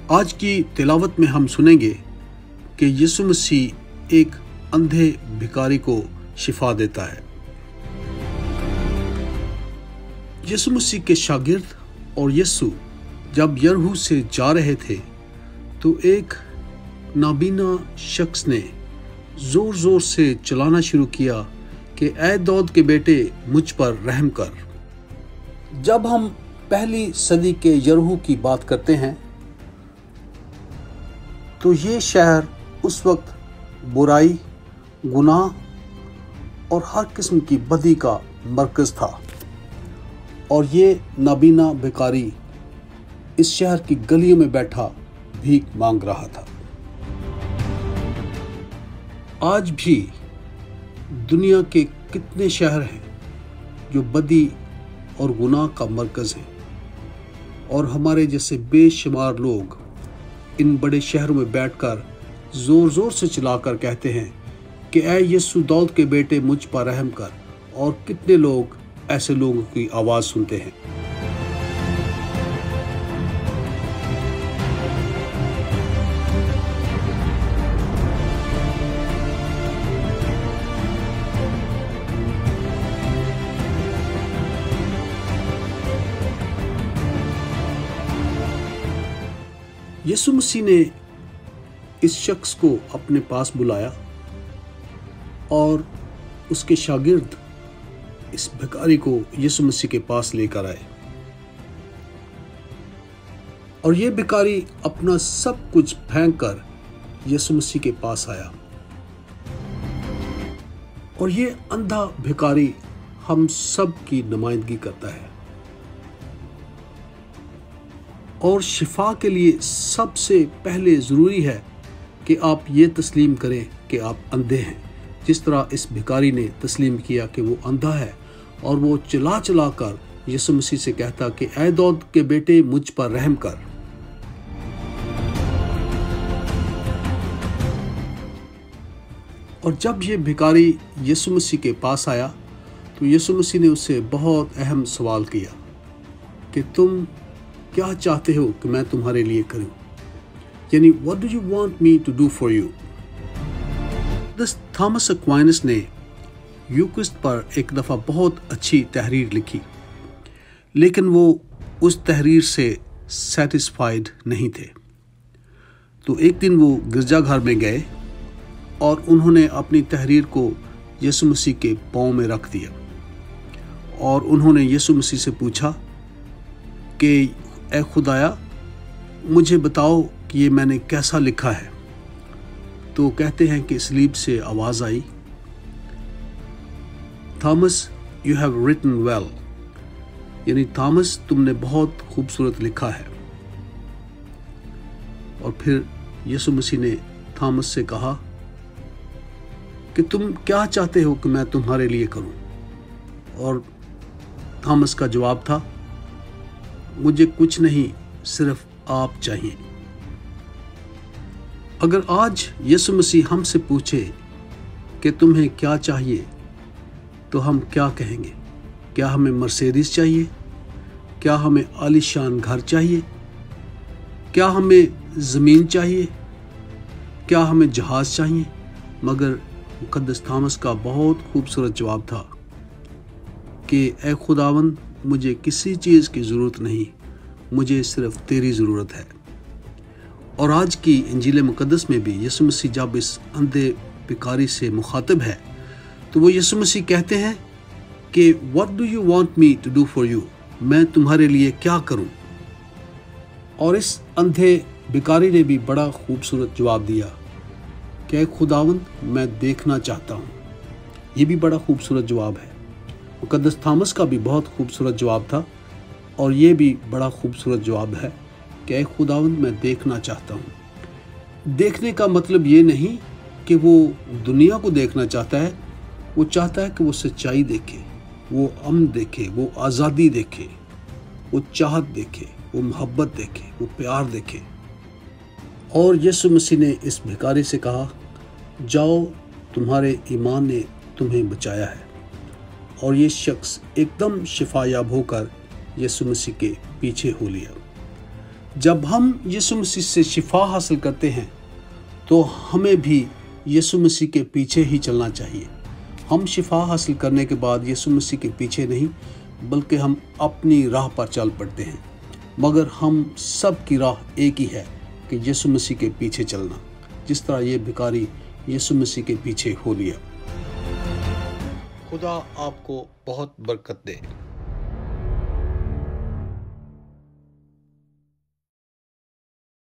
आज की तिलावत में हम सुनेंगे कि यीशु मसीह एक अंधे भिखारी को शिफा देता है। यीशु मसीह के शागिर्द और यीशु जब यरीहो से जा रहे थे तो एक नाबीना शख्स ने जोर जोर से चिल्लाना शुरू किया कि ऐ दाऊद के बेटे मुझ पर रहम कर। जब हम पहली सदी के यरीहो की बात करते हैं तो ये शहर उस वक्त बुराई, गुनाह और हर किस्म की बदी का मरकज़ था और ये नाबीना भिखारी इस शहर की गलियों में बैठा भीख मांग रहा था। आज भी दुनिया के कितने शहर हैं जो बदी और गुनाह का मरकज़ हैं और हमारे जैसे बेशुमार लोग इन बड़े शहरों में बैठकर जोर जोर से चिल्लाकर कहते हैं कि ऐ यीशु दाऊद के बेटे मुझ पर रहम कर। और कितने लोग ऐसे लोगों की आवाज़ सुनते हैं। यीशु मसीह ने इस शख्स को अपने पास बुलाया और उसके शागिर्द इस भिखारी को यीशु मसीह के पास लेकर आए और ये भिखारी अपना सब कुछ फेंक कर यीशु मसीह के पास आया। और ये अंधा भिखारी हम सब की नुमाइंदगी करता है और शिफा के लिए सबसे पहले ज़रूरी है कि आप ये तस्लीम करें कि आप अंधे हैं, जिस तरह इस भिखारी ने तस्लीम किया कि वो अंधा है और वो चिल्ला चिल्ला कर यीशु मसीह से कहता कि ऐ दाऊद के बेटे मुझ पर रहम कर। और जब ये भिखारी यीशु मसीह के पास आया तो यीशु मसीह ने उससे बहुत अहम सवाल किया कि तुम क्या चाहते हो कि मैं तुम्हारे लिए करूं, यानी What do you want me to do for you? Thomas Aquinas ने यूक्रिस्ट पर एक दफ़ा बहुत अच्छी तहरीर लिखी, लेकिन वो उस तहरीर से सेटिस्फाइड नहीं थे। तो एक दिन वो गिरजाघर में गए और उन्होंने अपनी तहरीर को यीशु मसीह के पाँव में रख दिया और उन्होंने यीशु मसीह से पूछा कि ऐ खुदाया मुझे बताओ कि ये मैंने कैसा लिखा है। तो कहते हैं कि स्लीप से आवाज़ आई, Thomas you have written well, यानी थॉमस तुमने बहुत खूबसूरत लिखा है। और फिर यीशु मसीह ने थॉमस से कहा कि तुम क्या चाहते हो कि मैं तुम्हारे लिए करूं। और थॉमस का जवाब था, मुझे कुछ नहीं, सिर्फ आप चाहिए। अगर आज यीशु मसीह हमसे पूछे कि तुम्हें क्या चाहिए तो हम क्या कहेंगे? क्या हमें मर्सिडीज चाहिए? क्या हमें आलीशान घर चाहिए? क्या हमें ज़मीन चाहिए? क्या हमें जहाज़ चाहिए? मगर मुक़द्दस थॉमस का बहुत खूबसूरत जवाब था कि ऐ खुदावंद मुझे किसी चीज़ की ज़रूरत नहीं, मुझे सिर्फ तेरी ज़रूरत है। और आज की इंजील मुक़द्दस में भी यीशु मसीह जब इस अंधे भिखारी से मुखातिब है तो वो यीशु मसीह कहते हैं कि What do you want me to do for you? मैं तुम्हारे लिए क्या करूं? और इस अंधे भिखारी ने भी बड़ा खूबसूरत जवाब दिया कि खुदावंद मैं देखना चाहता हूं। ये भी बड़ा खूबसूरत जवाब है। मुक़द्दस थॉमस का भी बहुत खूबसूरत जवाब था और ये भी बड़ा खूबसूरत जवाब है कि खुदावंद मैं देखना चाहता हूँ। देखने का मतलब ये नहीं कि वो दुनिया को देखना चाहता है, वो चाहता है कि वो सच्चाई देखे, वो अमन देखे, वो आज़ादी देखे, वो चाहत देखे, वो मोहब्बत देखे, वो प्यार देखे। और यीशु मसीह ने इस भिखारी से कहा, जाओ तुम्हारे ईमान ने तुम्हें बचाया है। और ये शख्स एकदम शिफायाब होकर यीशु मसीह के पीछे हो लिया। जब हम यीशु मसीह से शिफा हासिल करते हैं तो हमें भी यीशु मसीह के पीछे ही चलना चाहिए। हम शिफा हासिल करने के बाद यीशु मसीह के पीछे नहीं बल्कि हम अपनी राह पर चल पड़ते हैं। मगर हम सब की राह एक ही है कि यीशु मसीह के पीछे चलना, जिस तरह ये भिखारी यीशु मसीह के पीछे हो लिया। खुदा आपको बहुत बरकत दे।